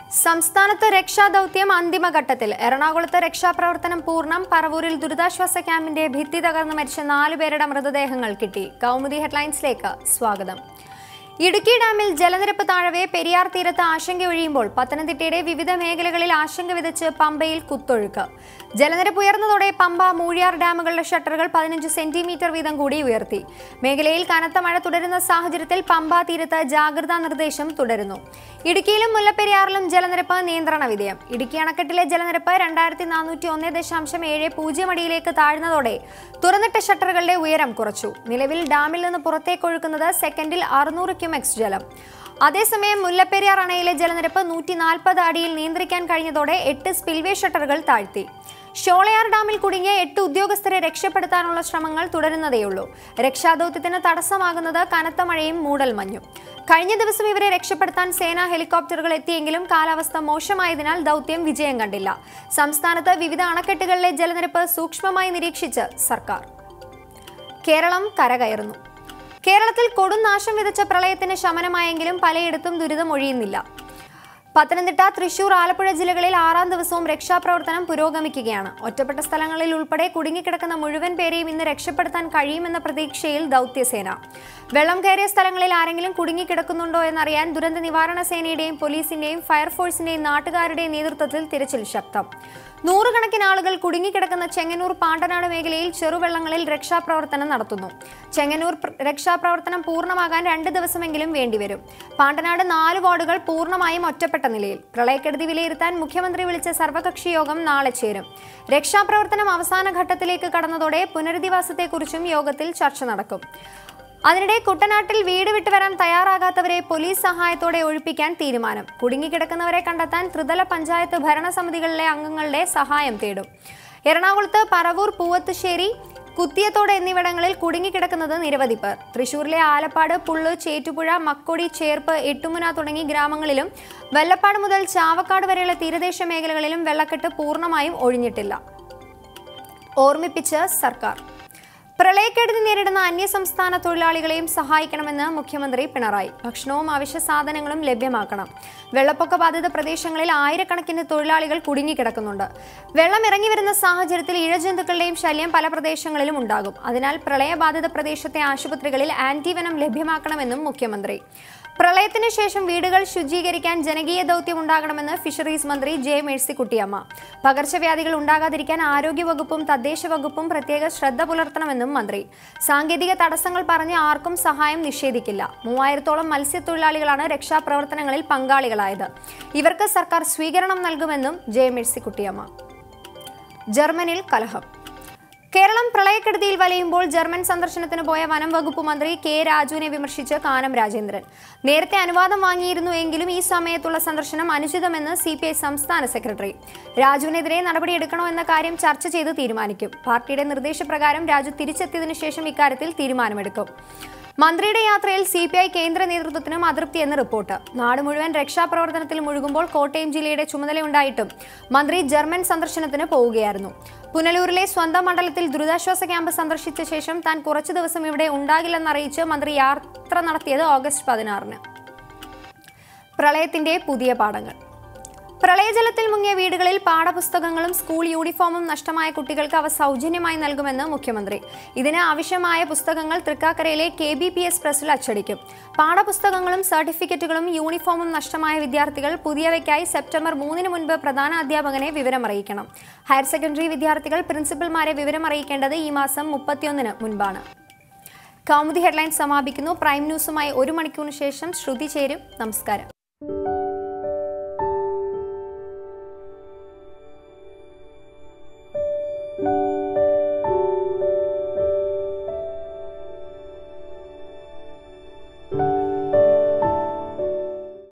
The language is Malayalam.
സംസ്ഥാനത്ത് രക്ഷാദൗത്യം അന്തിമഘട്ടത്തിൽ. എറണാകുളത്ത് രക്ഷാപ്രവർത്തനം പൂർണ്ണം. പറവൂരിൽ ദുരിതാശ്വാസ ക്യാമ്പിന്റെ ഭിത്തി തകർന്ന് മരിച്ച 4 പേരുടെ മൃതദേഹങ്ങൾ കിട്ടി. കൗമുദി ഹെഡ്ലൈൻസിലേക്ക് സ്വാഗതം. ഇടുക്കി ഡാമിൽ ജലനിരപ്പ് താഴവേ പെരിയാർ തീരത്ത് ആശങ്കയൊഴിയുമ്പോൾ പത്തനംതിട്ടയുടെ വിവിധ മേഖലകളിൽ ആശങ്ക വിതച്ച് പമ്പയിൽ കുത്തൊഴുക്ക്. ജലനിരപ്പ് ഉയർന്നതോടെ പമ്പ, മൂഴിയാർ ഡാമുകളുടെ ഷട്ടറുകൾ 15 സെന്റിമീറ്റർ വീതം കൂടി ഉയർത്തി. മേഖലയിൽ കനത്ത മഴ തുടരുന്ന സാഹചര്യത്തിൽ പമ്പ തീരത്ത് ജാഗ്രതാ നിർദ്ദേശം തുടരുന്നു. ഇടുക്കിയിലും മുല്ലപ്പെരിയാറിലും ജലനിരപ്പ് നിയന്ത്രണ വിധേയം. ഇടുക്കി അണക്കെട്ടിലെ ജലനിരപ്പ് 2401.70 അടിയിലേക്ക് താഴ്ന്നതോടെ തുറന്നിട്ട ഷട്ടറുകളുടെ ഉയരം കുറച്ചു. നിലവിൽ ഡാമിൽ നിന്ന് പുറത്തേക്കൊഴുക്കുന്നത് സെക്കൻഡിൽ 600 ക്യുമെക്സ് ജലം. അതേസമയം മുല്ലപ്പെരിയാർ അണയിലെ ജലനിരപ്പ് 140 അടിയിൽ നിയന്ത്രിക്കാൻ കഴിഞ്ഞതോടെ 8 സ്പിൽവേ ഷട്ടറുകൾ താഴ്ത്തി. ഷോളയാർ ഡാമിൽ കുടുങ്ങിയ 8 ഉദ്യോഗസ്ഥരെ രക്ഷപ്പെടുത്താനുള്ള ശ്രമങ്ങൾ തുടരുന്നതേയുള്ളൂ. രക്ഷാദൗത്യത്തിന് തടസ്സമാകുന്നത് കനത്ത മഴയും മൂടൽമഞ്ഞും. കഴിഞ്ഞ ദിവസം ഇവരെ രക്ഷപ്പെടുത്താൻ സേനാ ഹെലികോപ്റ്ററുകൾ എത്തിയെങ്കിലും കാലാവസ്ഥ മോശമായതിനാൽ ദൗത്യം വിജയം കണ്ടില്ല. സംസ്ഥാനത്ത് വിവിധ അണക്കെട്ടുകളിലെ ജലനിരപ്പ് സൂക്ഷ്മമായി നിരീക്ഷിച്ച് സർക്കാർ. കേരളം കരകയറുന്നു. കേരളത്തിൽ കൊടുംനാശം വിതച്ച പ്രളയത്തിന് ശമനമായെങ്കിലും പലയിടത്തും ദുരിതം ഒഴിയുന്നില്ല. പത്തനംതിട്ട, തൃശൂർ, ആലപ്പുഴ ജില്ലകളിൽ 6ാം ദിവസവും രക്ഷാപ്രവർത്തനം പുരോഗമിക്കുകയാണ്. ഒറ്റപ്പെട്ട സ്ഥലങ്ങളിൽ ഉൾപ്പെടെ കുടുങ്ങിക്കിടക്കുന്ന മുഴുവൻ പേരെയും ഇന്ന് രക്ഷപ്പെടുത്താൻ കഴിയുമെന്ന പ്രതീക്ഷയിൽ ദൗത്യസേന. വെള്ളം കയറിയ സ്ഥലങ്ങളിൽ ആരെങ്കിലും കുടുങ്ങിക്കിടക്കുന്നുണ്ടോ എന്നറിയാൻ ദുരന്ത നിവാരണ സേനയുടെയും പോലീസിന്റെയും ഫയർഫോഴ്സിന്റെയും നാട്ടുകാരുടെയും നേതൃത്വത്തിൽ തിരച്ചിൽ ശക്തം. 100 കണക്കിന് ആളുകൾ കുടുങ്ങിക്കിടക്കുന്ന ചെങ്ങന്നൂർ, പാണ്ടനാട് മേഖലയിൽ ചെറുവെള്ളങ്ങളിൽ രക്ഷാപ്രവർത്തനം നടത്തുന്നു. ചെങ്ങന്നൂർ രക്ഷാപ്രവർത്തനം പൂർണ്ണമാകാൻ 2 ദിവസമെങ്കിലും വേണ്ടിവരും. പാണ്ടനാട് 4 വാർഡുകൾ പൂർണ്ണമായും ഒറ്റപ്പെട്ട നിലയിൽ. പ്രളയക്കെടുതി വിലയിരുത്താൻ മുഖ്യമന്ത്രി വിളിച്ച സർവകക്ഷി യോഗം നാളെ ചേരും. രക്ഷാപ്രവർത്തനം അവസാന ഘട്ടത്തിലേക്ക് കടന്നതോടെ പുനരധിവാസത്തെക്കുറിച്ചും യോഗത്തിൽ ചർച്ച നടക്കും. അതിനിടെ കുട്ടനാട്ടിൽ വീട് വിട്ടുവരാൻ തയ്യാറാകാത്തവരെ പോലീസ് സഹായത്തോടെ ഒഴിപ്പിക്കാൻ തീരുമാനം. കുടുങ്ങിക്കിടക്കുന്നവരെ കണ്ടെത്താൻ ത്രിതല പഞ്ചായത്ത് ഭരണസമിതികളിലെ അംഗങ്ങളുടെ സഹായം തേടും. എറണാകുളത്ത് പറവൂർ, പൂവത്തുശ്ശേരി, കുത്തിയത്തോട് എന്നിവിടങ്ങളിൽ കുടുങ്ങിക്കിടക്കുന്നത് നിരവധി പേർ. തൃശൂരിലെ ആലപ്പാട്, പുള്ള്, ചേറ്റുപുഴ, മക്കൊടി, ചേർപ്പ്, എട്ടുമുന തുടങ്ങി ഗ്രാമങ്ങളിലും വെള്ളപ്പാട് മുതൽ ചാവക്കാട് വരെയുള്ള തീരദേശ മേഖലകളിലും വെള്ളക്കെട്ട് പൂർണ്ണമായും ഒഴിഞ്ഞിട്ടില്ല. ഓർമ്മിപ്പിച്ച് സർക്കാർ. പ്രളയക്കെടുതി നേരിടുന്ന അന്യസംസ്ഥാന തൊഴിലാളികളെയും സഹായിക്കണമെന്ന് മുഖ്യമന്ത്രി പിണറായി. ഭക്ഷണവും അവശ്യ സാധനങ്ങളും ലഭ്യമാക്കണം. വെള്ളപ്പൊക്ക ബാധിത പ്രദേശങ്ങളിൽ ആയിരക്കണക്കിന് തൊഴിലാളികൾ കുടുങ്ങിക്കിടക്കുന്നുണ്ട്. വെള്ളം ഇറങ്ങി വരുന്ന സാഹചര്യത്തിൽ ഇഴജന്തുക്കളുടെയും ശല്യം പല പ്രദേശങ്ങളിലും ഉണ്ടാകും. അതിനാൽ പ്രളയബാധിത പ്രദേശത്തെ ആശുപത്രികളിൽ ആന്റിവെനം ലഭ്യമാക്കണമെന്നും മുഖ്യമന്ത്രി. പ്രളയത്തിന് ശേഷം വീടുകൾ ശുചീകരിക്കാൻ ജനകീയ ദൗത്യം ഉണ്ടാകണമെന്ന് ഫിഷറീസ് മന്ത്രി ജെ മേഴ്സിക്കുട്ടിയമ്മ. പകർച്ചവ്യാധികൾ ഉണ്ടാകാതിരിക്കാൻ ആരോഗ്യവകുപ്പും തദ്ദേശ വകുപ്പും പ്രത്യേക ശ്രദ്ധ പുലർത്തണമെന്നും മന്ത്രി. സാങ്കേതിക തടസ്സങ്ങൾ പറഞ്ഞ് ആർക്കും സഹായം നിഷേധിക്കില്ല. 3000-ഓളം മത്സ്യത്തൊഴിലാളികളാണ് രക്ഷാപ്രവർത്തനങ്ങളിൽ പങ്കാളികളായത്. ഇവർക്ക് സർക്കാർ സ്വീകരണം നൽകുമെന്നും ജെ മേഴ്സിക്കുട്ടിയമ്മ. ജർമ്മനിയിൽ കലഹം. കേരളം പ്രളയക്കെടുതിയിൽ വലയുമ്പോൾ ജർമ്മൻ സന്ദർശനത്തിന് പോയ വനം വകുപ്പ് മന്ത്രി കെ രാജുവിനെ വിമർശിച്ച് കാനം രാജേന്ദ്രൻ. നേരത്തെ അനുവാദം വാങ്ങിയിരുന്നു എങ്കിലും ഈ സമയത്തുള്ള സന്ദർശനം അനുചിതമെന്ന് CPI സംസ്ഥാന സെക്രട്ടറി. രാജുവിനെതിരെ നടപടിയെടുക്കണോ എന്ന കാര്യം ചർച്ച ചെയ്ത് തീരുമാനിക്കും. പാർട്ടിയുടെ നിർദ്ദേശപ്രകാരം രാജു തിരിച്ചെത്തിയതിനു ശേഷം ഇക്കാര്യത്തിൽ തീരുമാനമെടുക്കും. മന്ത്രിയുടെ യാത്രയിൽ CPI കേന്ദ്ര നേതൃത്വത്തിനും അതൃപ്തിയെന്ന് റിപ്പോർട്ട്. നാട് മുഴുവൻ രക്ഷാപ്രവർത്തനത്തിൽ മുഴുകുമ്പോൾ കോട്ടയം ജില്ലയുടെ ചുമതലയുണ്ടായിട്ടും മന്ത്രി ജർമ്മൻ സന്ദർശനത്തിന് പോവുകയായിരുന്നു. പുനലൂരിലെ സ്വന്തം മണ്ഡലത്തിൽ ദുരിതാശ്വാസ ക്യാമ്പ് സന്ദർശിച്ച ശേഷം താൻ കുറച്ചു ദിവസം ഇവിടെ ഉണ്ടാകില്ലെന്നറിയിച്ച് മന്ത്രി യാത്ര നടത്തിയത് ഓഗസ്റ്റ് 16-ന്. പ്രളയത്തിന്റെ പുതിയ പാഠങ്ങൾ. പ്രളയജലത്തിൽ മുങ്ങിയ വീടുകളിൽ പാഠപുസ്തകങ്ങളും സ്കൂൾ യൂണിഫോമും നഷ്ടമായ കുട്ടികൾക്ക് അവ സൗജന്യമായി നൽകുമെന്ന് മുഖ്യമന്ത്രി. ഇതിന് ആവശ്യമായ പുസ്തകങ്ങൾ തൃക്കാക്കരയിലെ KBPS പ്രസ്സിൽ അച്ചടിക്കും. പാഠപുസ്തകങ്ങളും സർട്ടിഫിക്കറ്റുകളും യൂണിഫോമും നഷ്ടമായ വിദ്യാർത്ഥികൾ പുതിയവയ്ക്കായി സെപ്റ്റംബർ 3-ന് മുൻപ് പ്രധാന അധ്യാപകനെ വിവരമറിയിക്കണം. ഹയർ സെക്കൻഡറി വിദ്യാർത്ഥികൾ പ്രിൻസിപ്പൽമാരെ വിവരമറിയിക്കേണ്ടത് ഈ മാസം 31-ന് മുൻപാണ്. കൗമുദി ഹെഡ്ലൈൻസ് സമാപിക്കുന്നു. പ്രൈം ന്യൂസുമായി 1 മണിക്കൂറിന് ശേഷം ശ്രുതി ചേരും. നമസ്കാരം.